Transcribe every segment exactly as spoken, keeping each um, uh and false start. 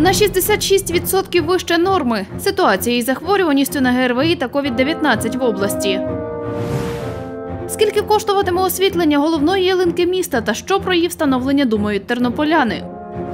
На шістдесят шість відсотків вище норми. Ситуація із захворюваністю на ге ер ве і та ковід дев'ятнадцять в області. Скільки коштуватиме освітлення головної ялинки міста та що про її встановлення думають тернополяни?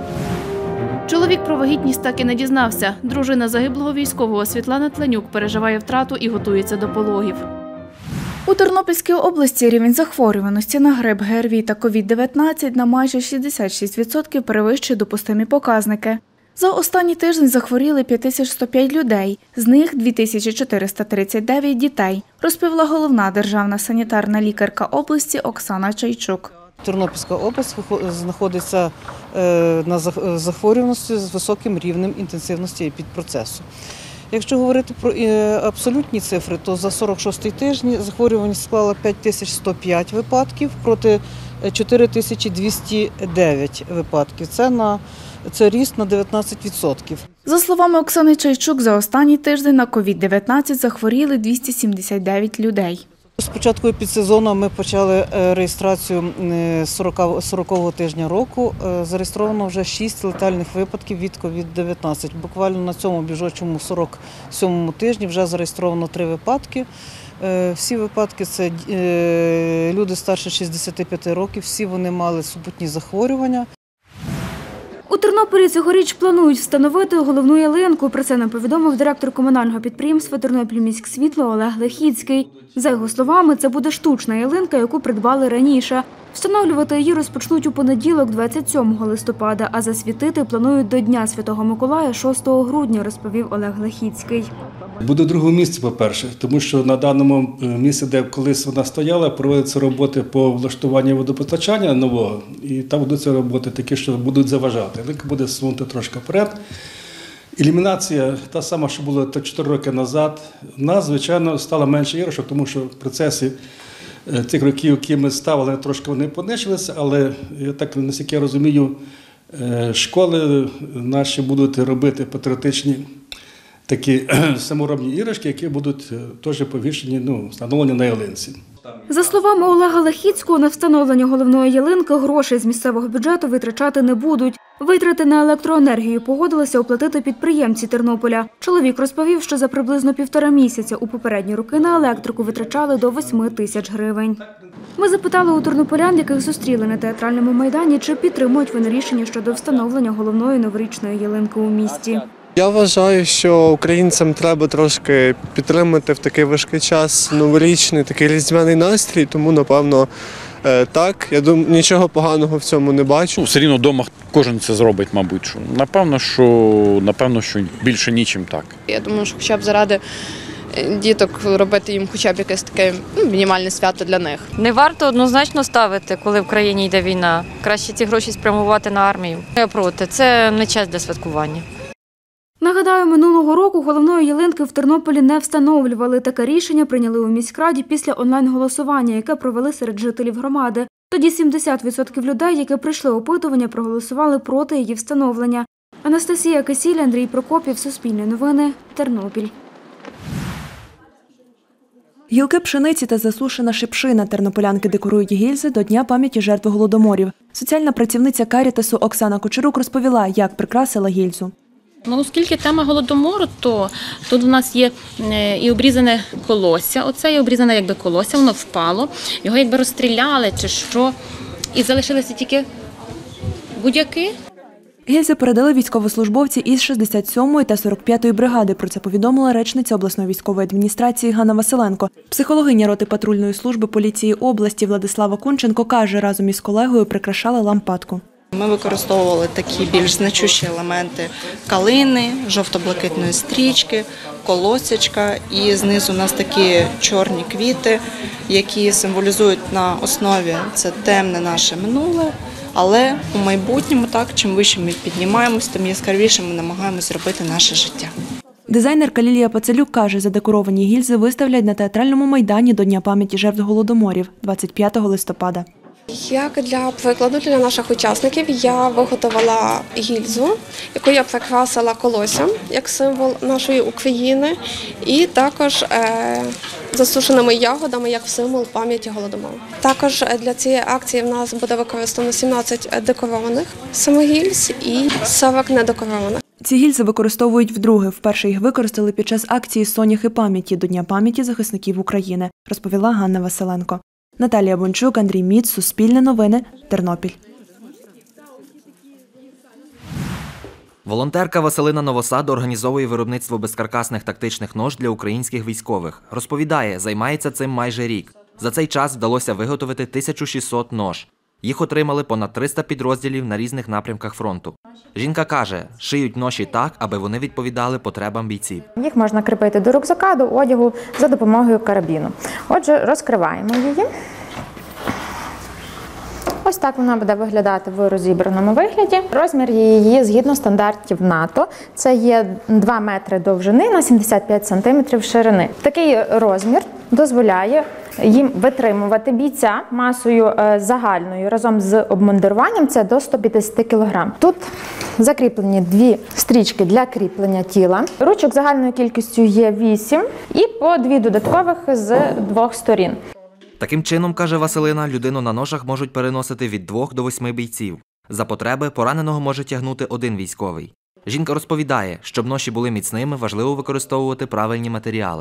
Чоловік про вагітність так і не дізнався. Дружина загиблого військового Світлана Тленюк переживає втрату і готується до пологів. У Тернопільській області рівень захворюваності на грип, ге ер ве та ковід дев'ятнадцять на майже шістдесят шість відсотків перевищує допустимі показники. За останній тиждень захворіли п'ять тисяч сто п'ять людей, з них дві тисячі чотириста тридцять дев'ять дітей, розповіла головна державна санітарна лікарка області Оксана Чайчук. Тернопільська область знаходиться на захворюваності з високим рівнем інтенсивності епідпроцесу. Якщо говорити про абсолютні цифри, то за сорок шостий тиждень захворюваність склала п'ять тисяч сто п'ять випадків проти чотири тисячі двісті дев'ять випадків. Це, на, це ріст на дев'ятнадцять відсотків. За словами Оксани Чайчук, за останній тиждень на ковід дев'ятнадцять захворіли двісті сімдесят дев'ять людей. З початку підсезону ми почали реєстрацію сорокового тижня року. Зареєстровано вже шість летальних випадків від ковід дев'ятнадцять. Буквально на цьому біжочому сорок сьомому тижні вже зареєстровано три випадки. Всі випадки – це люди старше шістдесяти п'яти років, всі вони мали супутні захворювання. У Тернополі цьогоріч планують встановити головну ялинку. Про це нам повідомив директор комунального підприємства «Тернопільміськсвітло» Олег Лехіцький. За його словами, це буде штучна ялинка, яку придбали раніше. Встановлювати її розпочнуть у понеділок, двадцять сьомого листопада, а засвітити планують до Дня Святого Миколая шостого грудня, розповів Олег Лехіцький. Буде в другому місці, по-перше, тому що на даному місці, де колись вона стояла, проводяться роботи по влаштуванню водопостачання нового, і там будуть роботи такі, що будуть заважати. Ялинка буде сунути трошки вперед. Ілюмінація та сама, що було чотири роки назад. У нас, звичайно, стало менше іграшок, тому що в процесі тих років, які ми ставили, трошки вони понищилися, але, я так, наскільки я розумію, школи наші будуть робити патріотичні такі саморобні іграшки, які будуть теж повішені, ну, встановлені на ялинці. За словами Олега Лехіцького, на встановлення головної ялинки грошей з місцевого бюджету витрачати не будуть. Витрати на електроенергію погодилися оплатити підприємці Тернополя. Чоловік розповів, що за приблизно півтора місяця у попередні роки на електрику витрачали до восьми тисяч гривень. Ми запитали у тернополян, яких зустріли на театральному майдані, чи підтримують вони рішення щодо встановлення головної новорічної ялинки у місті. Я вважаю, що українцям треба трошки підтримати в такий важкий час новорічний, такий різдвяний настрій, тому, напевно, так. Я думаю, нічого поганого в цьому не бачу. Все рівно вдома кожен це зробить, мабуть. Що. Напевно, що, напевно, що більше нічим так. Я думаю, що хоча б заради діток робити їм хоча б якесь таке ну, мінімальне свято для них. Не варто однозначно ставити, коли в країні йде війна. Краще ці гроші спрямувати на армію. Я проти. Це не час для святкування. Нагадаю, минулого року головної ялинки в Тернополі не встановлювали. Таке рішення прийняли у міськраді після онлайн-голосування, яке провели серед жителів громади. Тоді сімдесят відсотків людей, які прийшли опитування, проголосували проти її встановлення. Анастасія Кисіль, Андрій Прокопів, Суспільне новини, Тернопіль. Гілки пшениці та засушена шипшина. Тернополянки декорують гільзи до Дня пам'яті жертв голодоморів. Соціальна працівниця Карітасу Оксана Кучерук розповіла, як прикрасила гільзу. Ну, оскільки тема голодомору, то тут у нас є і обрізане колосся, оце і обрізане якби колосся, воно впало, його якби розстріляли чи що, і залишилися тільки будь-які. Гільзи передали військовослужбовці із шістдесят сьомої та сорок п'ятої бригади. Про це повідомила речниця обласної військової адміністрації Ганна Василенко. Психологиня роти патрульної служби поліції області Владислава Кунченко каже, разом із колегою прикрашали лампадку. Ми використовували такі більш значущі елементи калини, жовто-блакитної стрічки, колосячка і знизу у нас такі чорні квіти, які символізують на основі це темне наше минуле, але у майбутньому так, чим вище ми піднімаємось, тим яскравіше ми намагаємось зробити наше життя. Дизайнерка Лілія Пацелюк каже, задекоровані гільзи виставлять на театральному майдані до Дня пам'яті жертв голодоморів двадцять п'ятого листопада. Як для прикладу для наших учасників я виготовила гільзу, яку я прикрасила колоссям, як символ нашої України, і також е, засушеними ягодами, як символ пам'яті голодомору. Також для цієї акції в нас буде використано сімнадцять декорованих самогільз і сорок недекорованих. Ці гільзи використовують вдруге. Вперше їх використали під час акції «Соняхи пам'яті» до Дня пам'яті захисників України, розповіла Ганна Василенко. Наталія Бончук, Андрій Міц, Суспільне новини, Тернопіль. Волонтерка Василина Новосад організовує виробництво безкаркасних тактичних нож для українських військових. Розповідає, займається цим майже рік. За цей час вдалося виготовити тисячу шістсот нож. Їх отримали понад триста підрозділів на різних напрямках фронту. Жінка каже, шиють ноші так, аби вони відповідали потребам бійців. Їх можна кріпити до рюкзака, до одягу за допомогою карабіну. Отже, розкриваємо її. Ось так вона буде виглядати в розібраному вигляді. Розмір її згідно стандартів НАТО. Це є два метри довжини на сімдесят п'ять сантиметрів ширини. Такий розмір дозволяє їм витримувати бійця масою загальною разом з обмундируванням – це до ста п'ятдесят кілограм. Тут закріплені дві стрічки для кріплення тіла. Ручок загальною кількістю є вісім і по дві додаткових з двох сторін. Таким чином, каже Василина, людину на ношах можуть переносити від двох до восьми бійців. За потреби пораненого може тягнути один військовий. Жінка розповідає, щоб ноші були міцними, важливо використовувати правильні матеріали.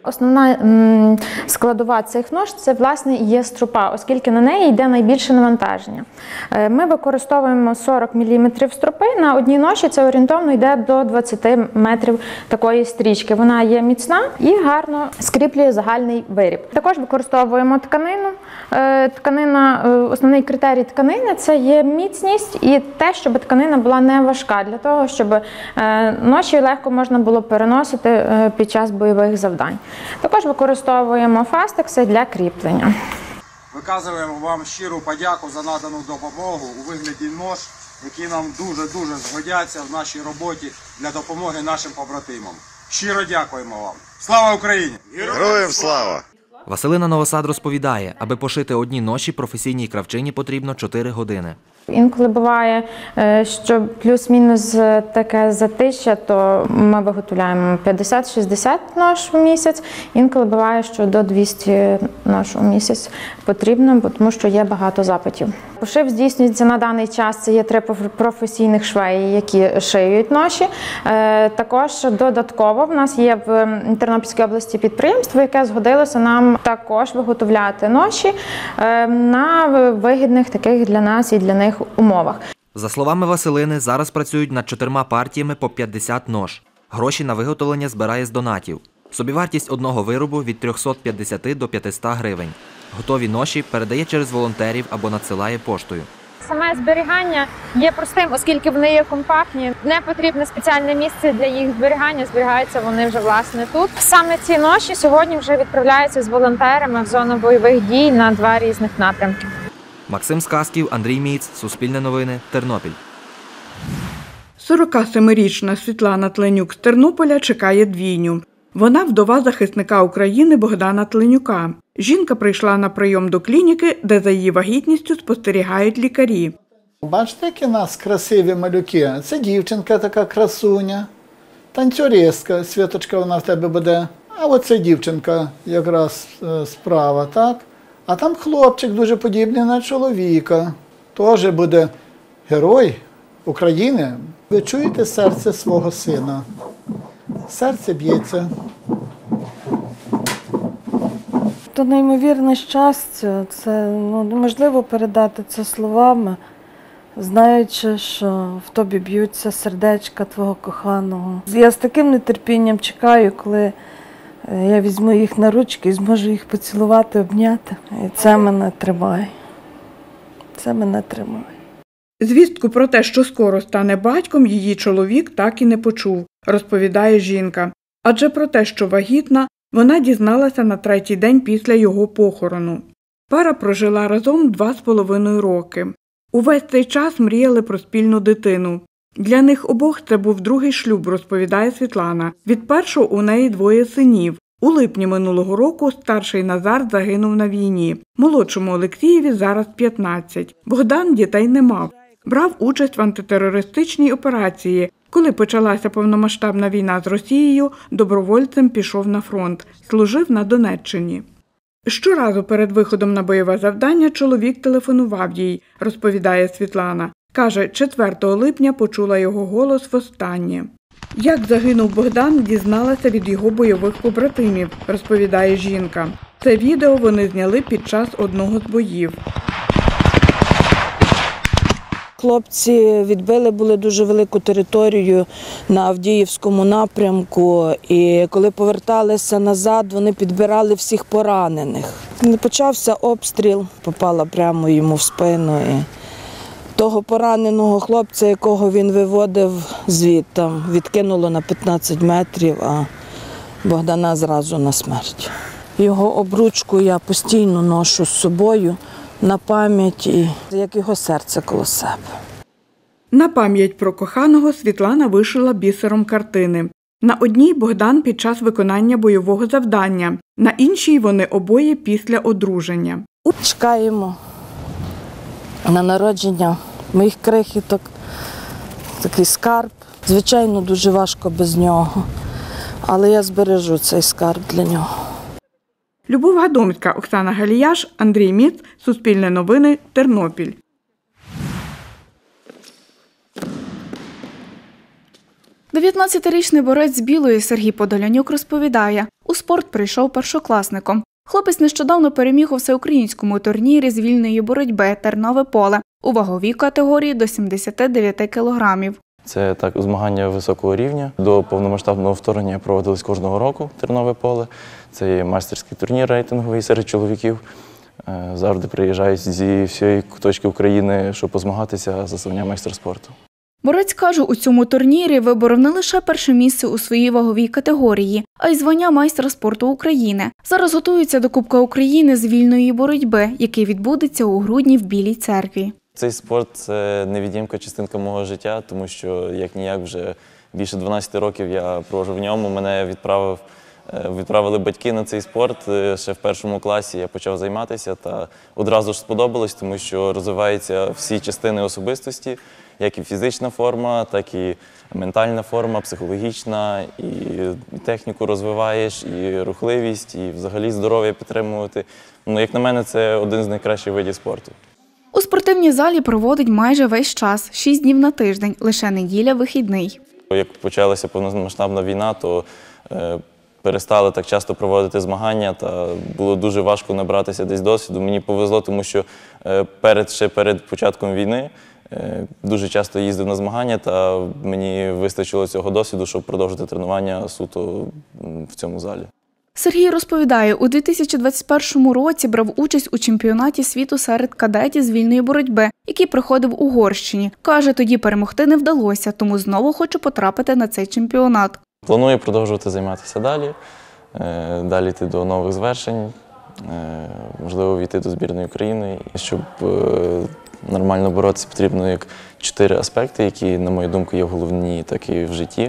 Основна складова цих нож – це, власне, є струпа, оскільки на неї йде найбільше навантаження. Ми використовуємо сорок міліметрів струпи, на одній ноші це орієнтовно йде до двадцяти метрів такої стрічки. Вона є міцна і гарно скріплює загальний виріб. Також використовуємо тканину. Тканина, основний критерій тканини – це є міцність і те, щоб тканина була не важка, для того, щоб ноші легко можна було переносити під час бойових завдань. Також використовуємо фастекси для кріплення. Виказуємо вам щиру подяку за надану допомогу у вигляді нож, які нам дуже-дуже згодяться в нашій роботі для допомоги нашим побратимам. Щиро дякуємо вам. Слава Україні! Героям слава! Василина Новосад розповідає, аби пошити одні ноші професійній кравчині потрібно чотири години. Інколи буває, що плюс-мінус таке затища, то ми виготовляємо п'ятдесят-шістдесят нож в місяць. Інколи буває, що до двохсот нож у місяць потрібно, тому що є багато запитів. Пошив здійснюється на даний час, це є три професійних швеї, які шиють ноші. Також додатково в нас є в Тернопільській області підприємство, яке згодилося нам також виготовляти ноші на вигідних таких для нас і для них умовах. За словами Василини, зараз працюють над чотирма партіями по п'ятдесят нож. Гроші на виготовлення збирає з донатів. Собівартість одного виробу від трьохсот п'ятдесяти до п'ятисот гривень. Готові ноші передає через волонтерів або надсилає поштою. Саме зберігання є простим, оскільки вони є компактні. Не потрібне спеціальне місце для їх зберігання, зберігаються вони вже власне тут. Саме ці ноші сьогодні вже відправляються з волонтерами в зону бойових дій на два різних напрямки. Максим Сказків, Андрій Міц, Суспільне новини, Тернопіль. сорокасемирічна Світлана Тленюк з Тернополя чекає двійню. Вона вдова захисника України Богдана Тленюка. Жінка прийшла на прийом до клініки, де за її вагітністю спостерігають лікарі. Бачите, які у нас красиві малюки? Це дівчинка така красуня, танцюристка, Світочка вона в тебе буде. А оце дівчинка якраз справа, так? А там хлопчик дуже подібний на чоловіка. Теж буде герой України. Ви чуєте серце свого сина? Серце б'ється. То неймовірне щастя, це ну, неможливо передати це словами, знаючи, що в тобі б'ються сердечка твого коханого. Я з таким нетерпінням чекаю, коли я візьму їх на ручки і зможу їх поцілувати, обняти. І це мене тримає. Це мене тримає. Звістку про те, що скоро стане батьком, її чоловік так і не почув, розповідає жінка. Адже про те, що вагітна, вона дізналася на третій день після його похорону. Пара прожила разом два з половиною роки. Увесь цей час мріяли про спільну дитину. Для них обох це був другий шлюб, розповідає Світлана. Від першого у неї двоє синів. У липні минулого року старший Назар загинув на війні. Молодшому Олексієві зараз п'ятнадцять. Богдан дітей не мав. Брав участь в антитерористичній операції. Коли почалася повномасштабна війна з Росією, добровольцем пішов на фронт. Служив на Донеччині. Щоразу перед виходом на бойове завдання чоловік телефонував їй, розповідає Світлана. Каже, четвертого липня почула його голос востаннє. Як загинув Богдан, дізналася від його бойових побратимів, розповідає жінка. Це відео вони зняли під час одного з боїв. Хлопці відбили були дуже велику територію на Авдіївському напрямку, і коли поверталися назад, вони підбирали всіх поранених. Почався обстріл, попала прямо йому в спину. І того пораненого хлопця, якого він виводив звідти, відкинуло на п'ятнадцять метрів, а Богдана зразу на смерть. Його обручку я постійно ношу з собою на пам'ять, і як його серце коло себе. На пам'ять про коханого Світлана вишила бісером картини. На одній Богдан під час виконання бойового завдання, на іншій вони обоє після одруження. Чекаємо на народження моїх крихіток, такий скарб. Звичайно, дуже важко без нього, але я збережу цей скарб для нього. Любов Гадомська, Оксана Галіяш, Андрій Міц, Суспільне новини, Тернопіль. дев'ятнадцятирічний борець з Білої Сергій Подолянюк розповідає, у спорт прийшов першокласником. Хлопець нещодавно переміг у всеукраїнському турнірі з вільної боротьби «Тернове поле» у ваговій категорії до сімдесят дев'ять кілограмів. Це так змагання високого рівня. До повномасштабного вторгнення проводились кожного року «Тернове поле». Це є майстерський турнір рейтинговий серед чоловіків. Завжди приїжджають зі всієї куточки України, щоб позмагатися за звання майстер спорту. Борець каже, у цьому турнірі виборов не лише перше місце у своїй ваговій категорії, а й звання майстра спорту України. Зараз готується до Кубка України з вільної боротьби, який відбудеться у грудні в Білій Церкві. Цей спорт – це невід'ємна частинка мого життя, тому що, як-ніяк, вже більше дванадцяти років я проводжу в ньому. Мене відправив, відправили батьки на цей спорт. Ще в першому класі я почав займатися, та одразу ж сподобалось, тому що розвиваються всі частини особистості, як і фізична форма, так і ментальна форма, психологічна, і техніку розвиваєш, і рухливість, і взагалі здоров'я підтримувати. Ну, як на мене, це один з найкращих видів спорту. У спортивній залі проводить майже весь час – шість днів на тиждень, лише неділя – вихідний. Як почалася повномасштабна війна, то е, перестали так часто проводити змагання, та було дуже важко набратися десь досвіду. Мені повезло, тому що е, перед, ще перед початком війни е, дуже часто їздив на змагання, та мені вистачило цього досвіду, щоб продовжити тренування суто в цьому залі. Сергій розповідає, у дві тисячі двадцять першому році брав участь у чемпіонаті світу серед кадетів з вільної боротьби, який проходив в Угорщині. Каже, тоді перемогти не вдалося, тому знову хоче потрапити на цей чемпіонат. Планую продовжувати займатися далі, далі йти до нових звершень, можливо, війти до збірної України. Щоб нормально боротися, потрібно як чотири аспекти, які, на мою думку, є головні так і в житті.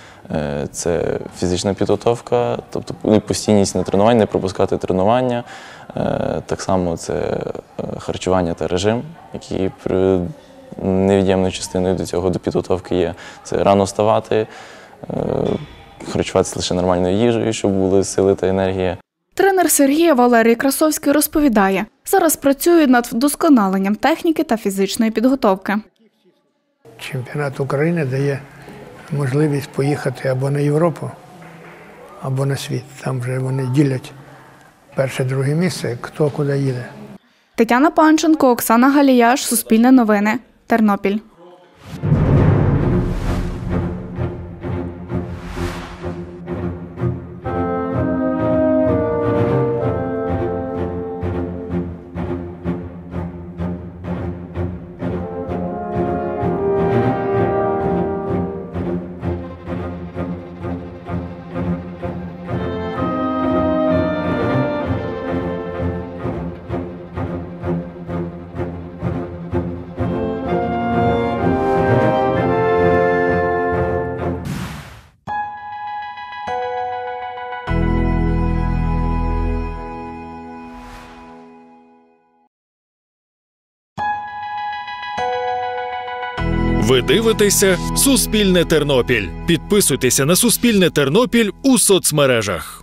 Це фізична підготовка, тобто постійність на тренуванні, не пропускати тренування. Так само це харчування та режим, який невід'ємною частиною до цього, до підготовки є. Це рано вставати, харчуватися лише нормальною їжею, щоб були сили та енергія. Тренер Сергія Валерій Красовський розповідає, зараз працює над вдосконаленням техніки та фізичної підготовки. Чемпіонат України дає можливість поїхати або на Європу, або на світ. Там вже вони ділять перше-друге місце, хто куди їде. Тетяна Панченко, Оксана Галіяш, Суспільне новини, Тернопіль. Ви дивитеся «Суспільне Тернопіль». Підписуйтеся на «Суспільне Тернопіль» у соцмережах.